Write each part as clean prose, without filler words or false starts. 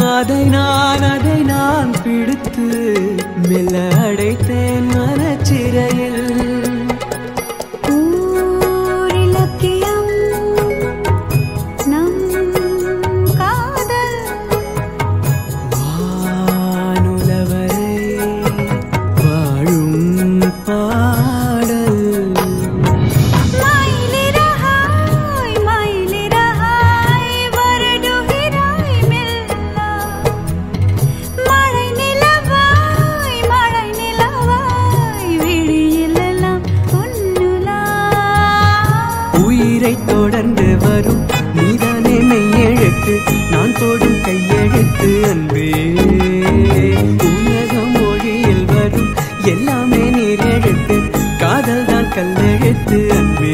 அதை நான் பிடித்து மெல்ல அடைத்தேன் மனச்சிறையில். தொடர்ந்து வரும் நீதானே மெய்யெழுத்து, நான் போடும் கையெழுத்து அன்பே. உலகம் மொழியில் வரும் எல்லாமே நீர் எழுத்து, காதல் தான் கல்லெழுத்து அன்பே.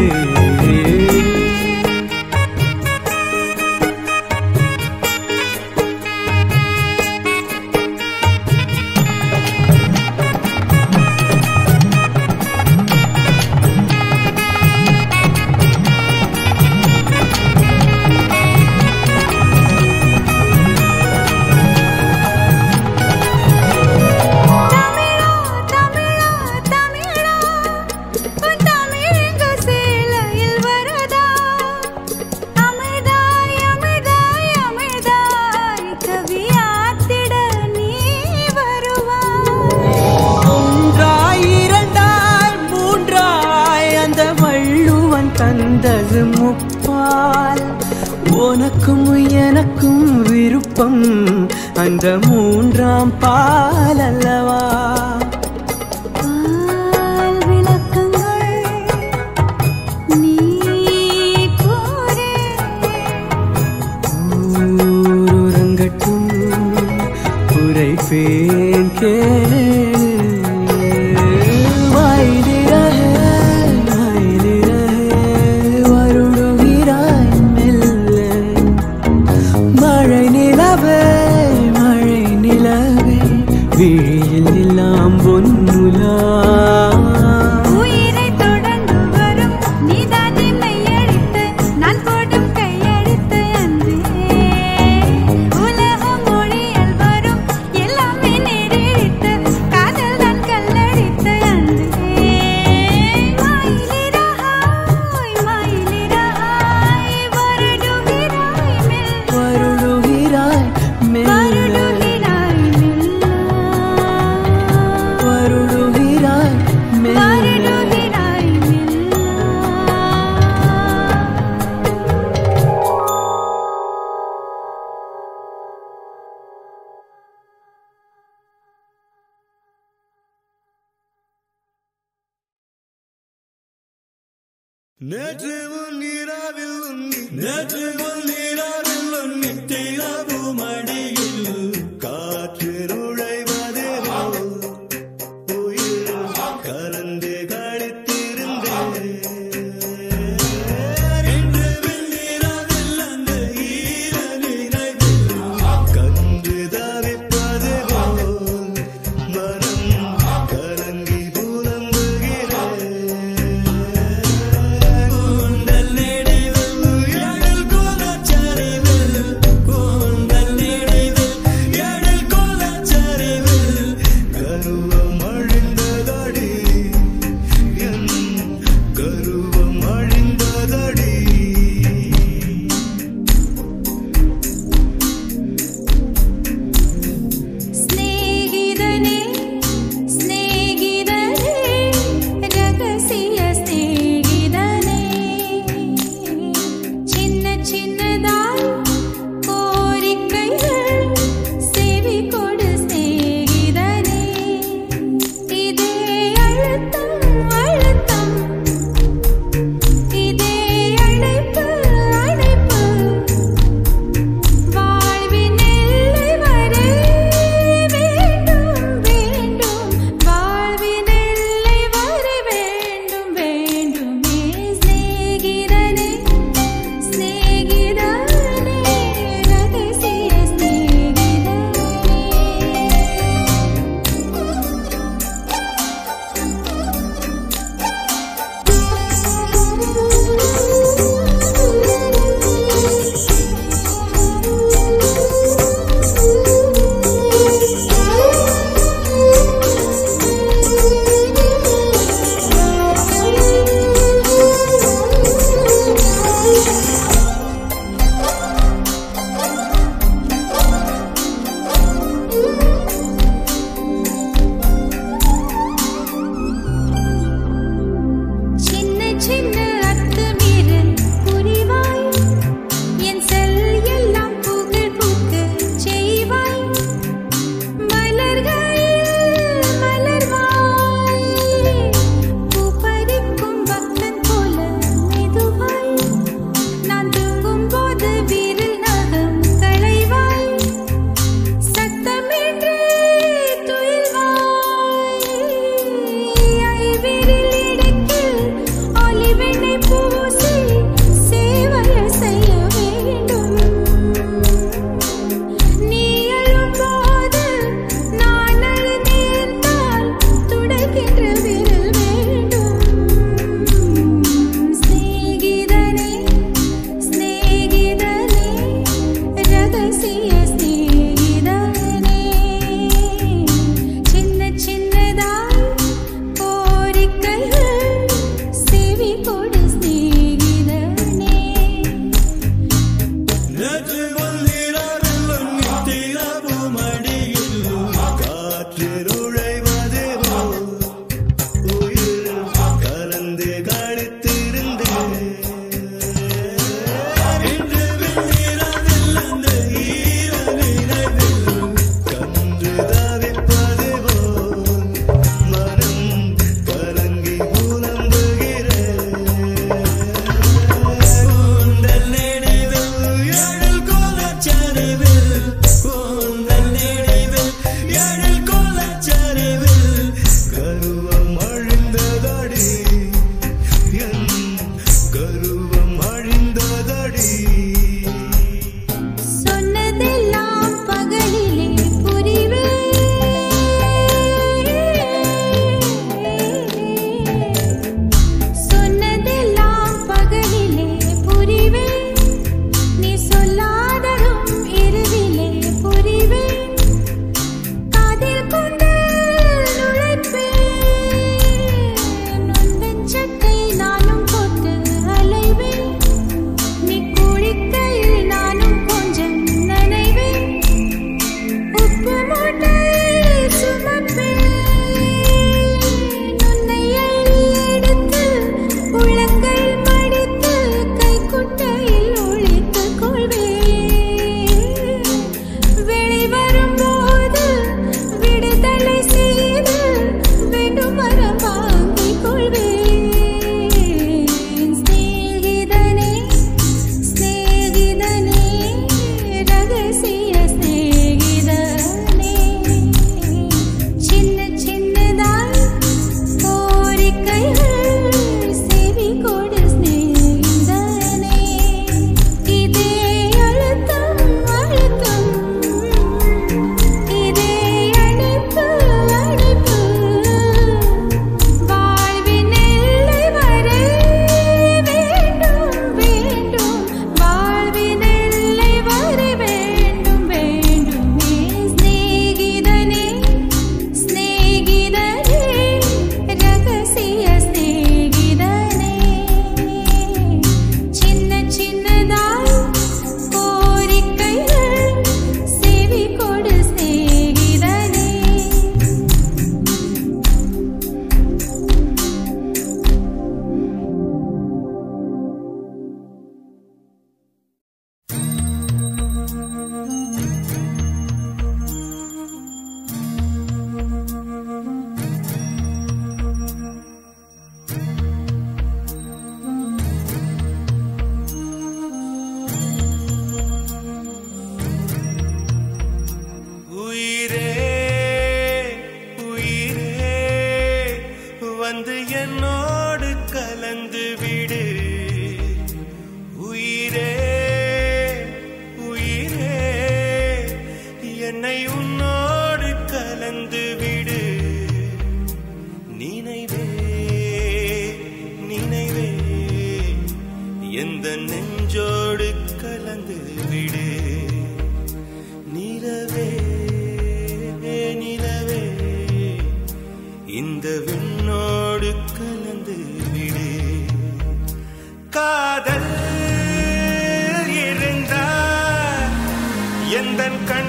தந்தது முப்பால், உனக்கும் எனக்கும் விருப்பம் அந்த மூன்றாம் பால் அல்லவா. ஊரங்கட்டும் உரைப்பேன் கேளு. விழியில் எல்லாம் பொன்னுலா, உயிரை தொடர்ந்து வரும் நீதானே மெய்யெழுத்து, நான் போடும் கையெழுத்து அன்பே. உலகம் மொழியில் வரும் எல்லாமே நீரெழுத்து, காதல் தான் கல்லெழுத்து அன்பே. மயிலிறகாய் மயிலிறகாய் வருடுகிறாய் மெல்ல, வருடுகிறாய் மெல்ல, நேற்று உன்னிராவில் உன்னி தீராவு மடியில் காற்று நுழைவதே உயிர் கலந்து கழித்திருந்தேன். என்று வெண்ணிராவில் அந்த ஈர நினைவில் கண்டு தவிப்பது போல் மனம் கலங்கி புலம்புகிறேன். உண்டல் நெடிவில் எழில் கோலச்ச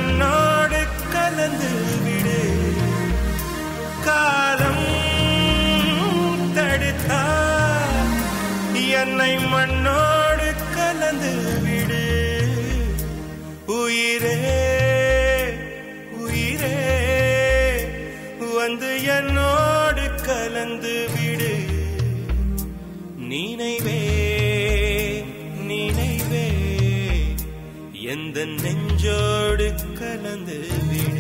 கண்ணோடு கலந்து விடு காலம் தடுத்தா என்னை மண்ணோடு கலந்து விடு உயிரே உயிரே வந்து என்னோடு கலந்து விடு நினைவே நினைவே எந்த நெஞ்சோடு கலந்து விடு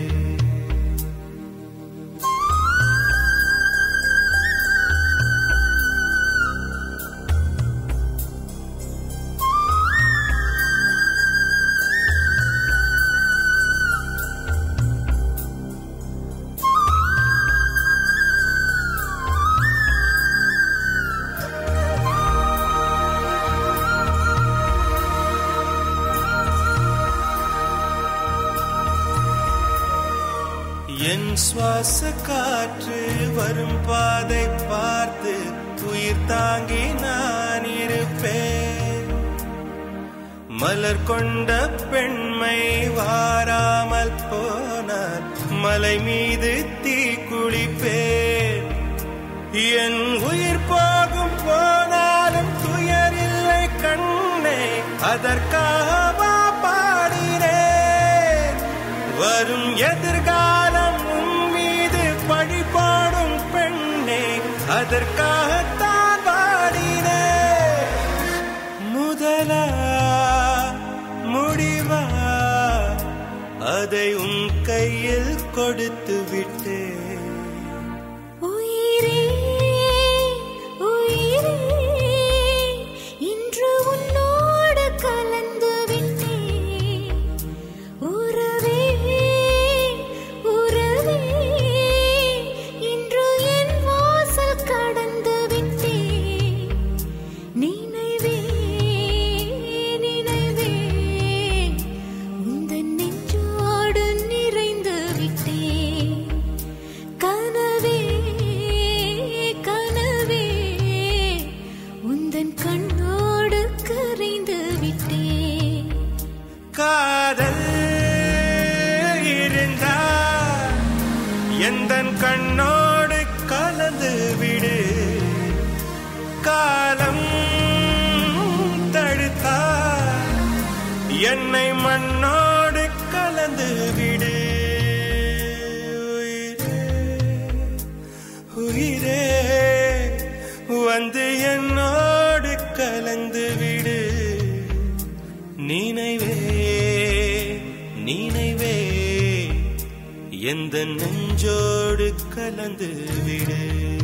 என் சுவாச காற்று வரும் பாதை பார்த்து உயிர் தாங்கி நான் இருப்பேன் மலர் கொண்ட பெண்மை வாராமல் போனால் மலை மீது தீ குளிப்பேன் என் உயிர் போகும் போனாலும் துயரில்லை கண்ணே அதற்காக பாடினேன் வரும் எதிர்காலம் உன் மீது பழி போடும் பெண்ணே அதற்காகத்தான் பாடினேன் முதலா முடிவா அதை உன் கையில் கொடுத்து விட்டேன் உயிரே உயிரே இன்று உன்னோடு கலந்து விட்டேன் உறவே உறவே இன்று என் வாசல் கடந்து விட்டேன் நினைவே நினைவே உந்தன் நெஞ்சோடு நிறைந்து விட்டேன் கனவே கனவே உந்தன் கண்ணோடு கரைந்து விட்டேன் காதல் இருந்தா எந்தன் கண்ணோடு கலந்து விடு காலம் தடுத்தா என்னை மண்ணோடு கலந்து விடு உயிரே வந்து என்னோடு கலந்து விடு நினைவே நினைவே எந்த நெஞ்சோடு கலந்து விடு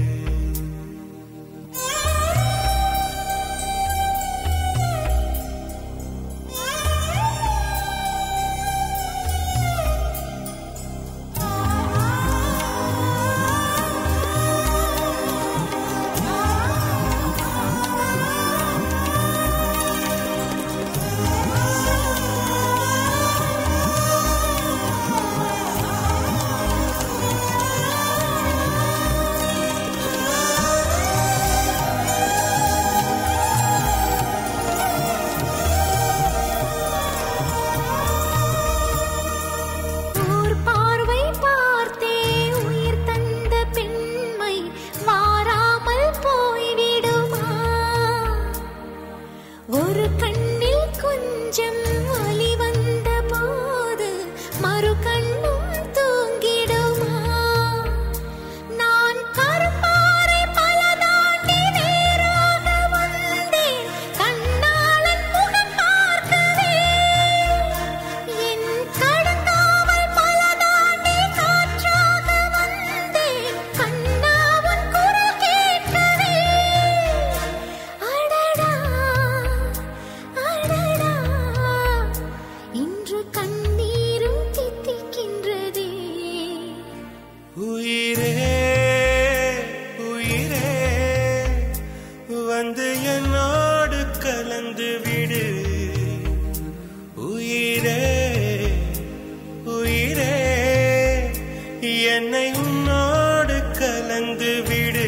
என்னை உன்னோடு கலந்து விடு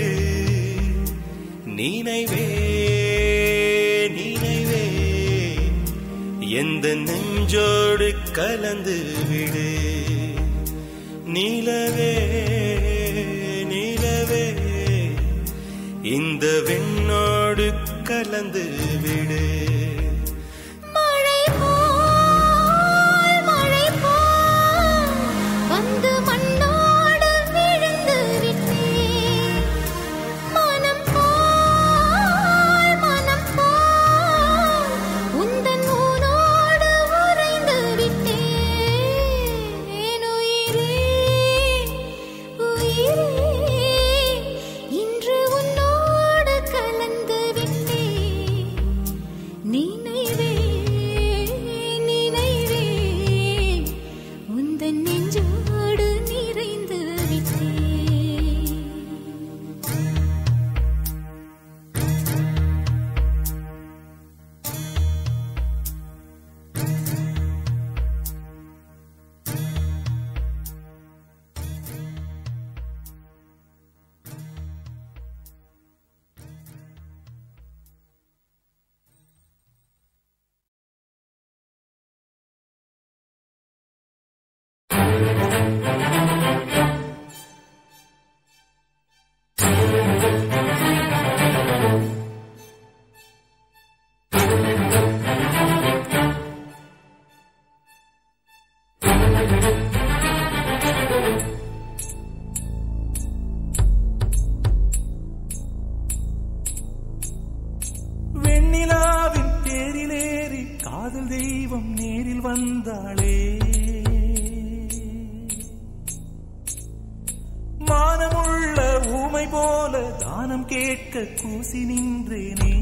நினைவே நினைவே எந்த நெஞ்சோடு கலந்து விடு. நிலவே நிலவே இந்த விண்ணோடு கலந்து விடு. வெண்ணிலாவின் பேரிலேறி காதல் தெய்வம் நேரில் வந்தாளே. மானமுள்ள ஊமை போல தானம் கேட்க கூசி நின்றேனே.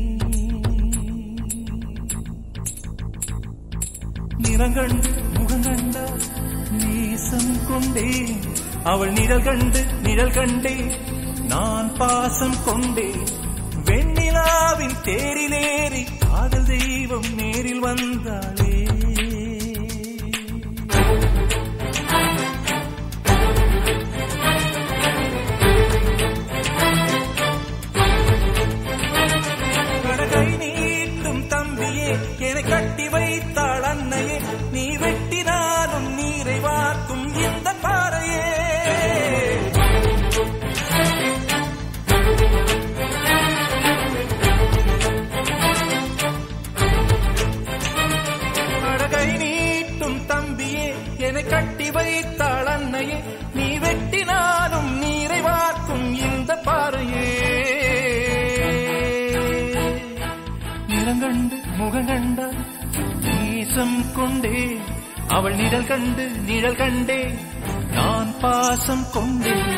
நிறங்கண்டு முகங்கண்டா நேசம் கொண்டேன். அவள் நிழல் கண்டு நிழல் கண்டேன். நான் பாசம் கொண்டேன். வெண்ணிலாவின் தேரிலேறி காதல் தெய்வம் நேரில் வந்தாளே. கடகை நீட்டும் தம்பியே என்னை கட்டி வைத்தாள் அன்னையே. நீ வெட்டினாலும் நீரை வார்க்கும் இந்த பாறையே. என்னை கட்டி வைத்தாள் அன்னையே. நீ வெட்டினாலும் நீரை வார்க்கும் இந்த பாறையே. நிறங்கண்டு முகங்கண்டா நேசம் கொண்டே. அவள் நிழல் கண்டு நிழல் கண்டே. நான் பாசம் கொண்டேன்.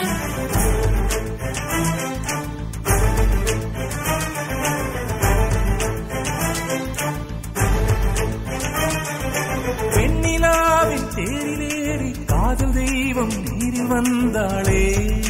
வெண்ணிலாவின் தேரிலேறி காதல் தெய்வம் நீரில் வந்தாளே.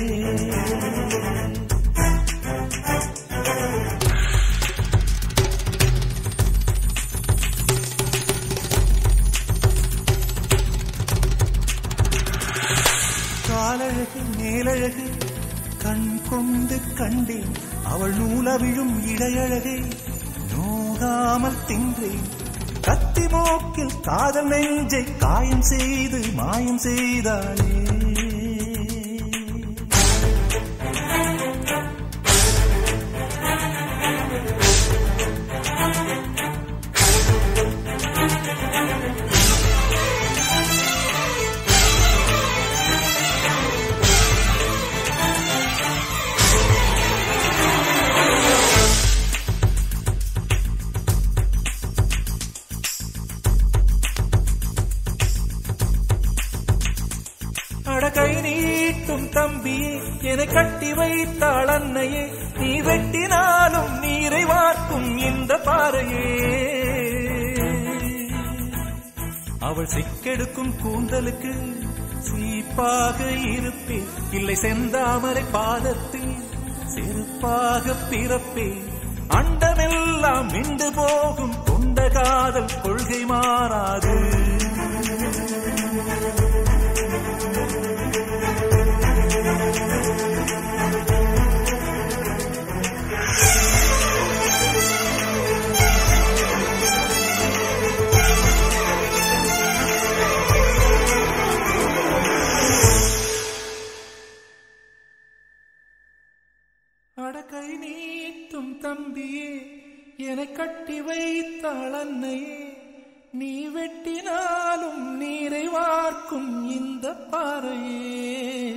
காலழகு மேலழகு கண் கொண்டு கண்டேன். அவள் நூலவிழும் இடையழகை நோகாமல் தின்றேன். கத்தி மூக்கில் காதல் நெஞ்சை காயம் செய்து மாயம் செய்தாளே. கை நீட்டும் தம்பியே என்னை கட்டி வைத்தாள் அன்னையே. நீ வெட்டினாலும் நீரை வார்க்கும் இந்த பாறையே. அவள் சிக்கெடுக்கும் கூந்தலுக்கு சீப்பாக இருப்பேன். இல்லை செந்தாமரை பாதத்தில் செருப்பாக பிறப்பேன். அண்டமெல்லாம் மிண்டு போகும் கொண்ட காதல் கொள்கை மாறாது. அடக்கை நீட்டும் தம்பியே என்னை கட்டி வைத்தாள் அன்னையே நீ வெட்டினாலும் நீரை வார்க்கும் இந்த பாறையே